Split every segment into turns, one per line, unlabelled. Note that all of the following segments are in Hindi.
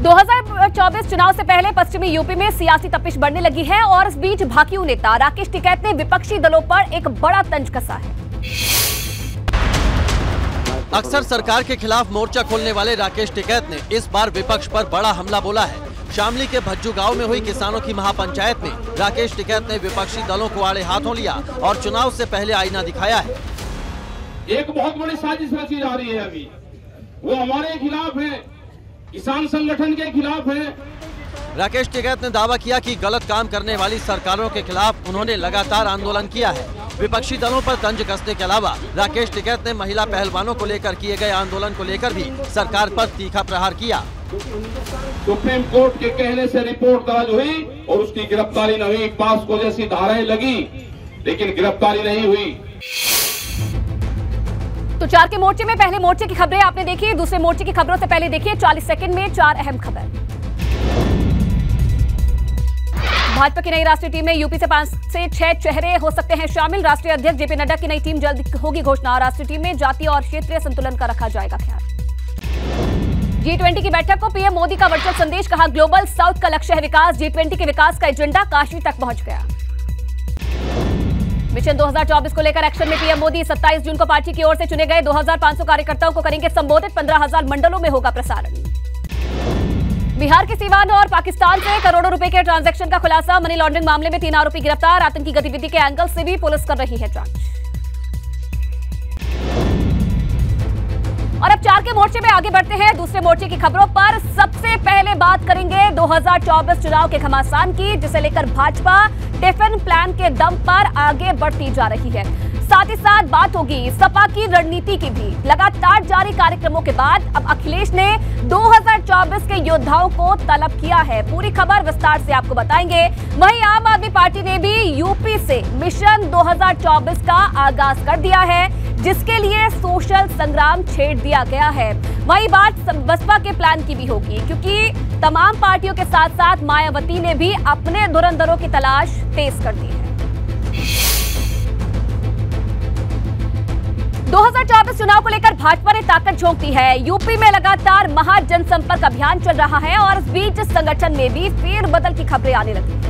2024 चुनाव से पहले पश्चिमी यूपी में सियासी तपिश बढ़ने लगी है और इस बीच भाकियू नेता राकेश टिकैत ने विपक्षी दलों पर एक बड़ा तंज कसा है।
अक्सर सरकार के खिलाफ मोर्चा खोलने वाले राकेश टिकैत ने इस बार विपक्ष पर बड़ा हमला बोला है। शामली के भज्जू गांव में हुई किसानों की महापंचायत में राकेश टिकैत ने विपक्षी दलों को आड़े हाथों लिया और चुनाव से पहले आईना दिखाया है।
एक बहुत बड़ी साजिश रची जा रही है, अभी वो हमारे खिलाफ है, किसान संगठन के खिलाफ है।
राकेश टिकैत ने दावा किया कि गलत काम करने वाली सरकारों के खिलाफ उन्होंने लगातार आंदोलन किया है। विपक्षी दलों पर तंज कसने के अलावा राकेश टिकैत ने महिला पहलवानों को लेकर किए गए आंदोलन को लेकर भी सरकार पर तीखा प्रहार किया।
सुप्रीम कोर्ट के कहने से रिपोर्ट दर्ज हुई और उसकी गिरफ्तारी न हुई। पास्को जैसी धाराएं लगी लेकिन गिरफ्तारी नहीं हुई।
तो 4 के मोर्चे में पहले मोर्चे की खबरें आपने देखी, दूसरे मोर्चे की खबरों से पहले देखिए 40 सेकंड में 4 अहम खबर। भाजपा की नई राष्ट्रीय टीम में यूपी से 5 से 6 चेहरे हो सकते हैं शामिल। राष्ट्रीय अध्यक्ष जेपी नड्डा की नई टीम जल्द होगी घोषणा। राष्ट्रीय टीम में जातीय और क्षेत्रीय संतुलन का रखा जाएगा ख्याल। G20 की बैठक को पीएम मोदी का वर्चुअल संदेश, कहा ग्लोबल साउथ का लक्ष्य है विकास। G20 के विकास का एजेंडा काशी तक पहुंच गया। मिशन 2024 को लेकर एक्शन में पीएम मोदी। 27 जून को पार्टी की ओर से चुने गए 2500 कार्यकर्ताओं को करेंगे संबोधित। 15,000 मंडलों में होगा प्रसारण। बिहार के सीवान और पाकिस्तान से करोड़ों रुपए के ट्रांजैक्शन का खुलासा। मनी लॉन्ड्रिंग मामले में 3 आरोपी गिरफ्तार। आतंकी गतिविधि के एंगल से भी पुलिस कर रही है जांच। और अब 4 के मोर्चे में आगे बढ़ते हैं दूसरे मोर्चे की खबरों पर। सबसे पहले बात करेंगे 2024 चुनाव के घमासान की, जिसे लेकर भाजपा टिफिन प्लान के दम पर आगे बढ़ती जा रही है। साथ ही साथ बात होगी सपा की रणनीति की भी। लगातार जारी कार्यक्रमों के बाद अब अखिलेश ने 2024 के योद्धाओं को तलब किया है। पूरी खबर विस्तार से आपको बताएंगे। वहीं आम आदमी पार्टी ने भी यूपी से मिशन 2024 का आगाज कर दिया है, जिसके लिए सोशल संग्राम छेड़ दिया गया है। वही बात बसपा के प्लान की भी होगी, क्योंकि तमाम पार्टियों के साथ साथ मायावती ने भी अपने धुरंधरों की तलाश तेज कर दी है। 2024 चुनाव को लेकर भाजपा ने ताकत झोंक दी है। यूपी में लगातार महा जनसंपर्क अभियान चल रहा है और इस बीच संगठन में भी फेरबदल की खबरें आने लगी हैं।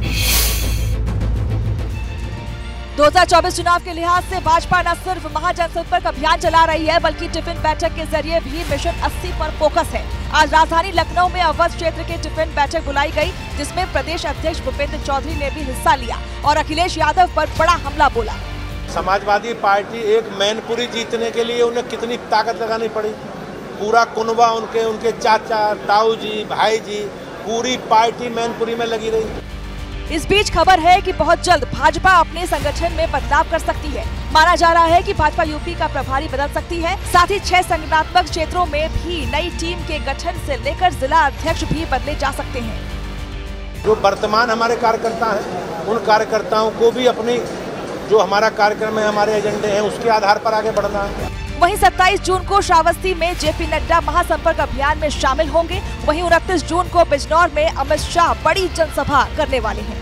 2024 चुनाव के लिहाज से भाजपा न सिर्फ महाजनसंपर्क अभियान चला रही है, बल्कि टिफिन बैठक के जरिए भी मिशन 80 पर फोकस है। आज राजधानी लखनऊ में अवध क्षेत्र के टिफिन बैठक बुलाई गई, जिसमें प्रदेश अध्यक्ष भूपेंद्र चौधरी ने भी हिस्सा लिया और अखिलेश यादव पर बड़ा हमला बोला।
समाजवादी पार्टी एक मैनपुरी जीतने के लिए उन्हें कितनी ताकत लगानी पड़ी। पूरा कुनबा उनके चाचा, ताऊ जी, भाई जी, पूरी पार्टी मैनपुरी में लगी रही।
इस बीच खबर है कि बहुत जल्द भाजपा अपने संगठन में बदलाव कर सकती है। माना जा रहा है कि भाजपा यूपी का प्रभारी बदल सकती है। साथ ही 6 संगठनात्मक क्षेत्रों में भी नई टीम के गठन से लेकर जिला अध्यक्ष भी बदले जा सकते हैं।
जो वर्तमान हमारे कार्यकर्ता हैं, उन कार्यकर्ताओं को भी अपनी जो हमारा कार्यक्रम है, हमारे एजेंडे हैं, उसके आधार पर आगे बढ़ना है।
वहीं 27 जून को श्रावस्ती में जेपी नड्डा महासंपर्क अभियान में शामिल होंगे। वहीं 29 जून को बिजनौर में अमित शाह बड़ी जनसभा करने वाले हैं।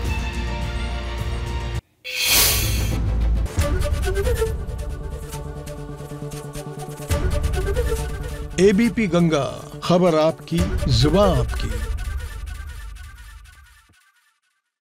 एबीपी गंगा, खबर आपकी, जुबान आपकी।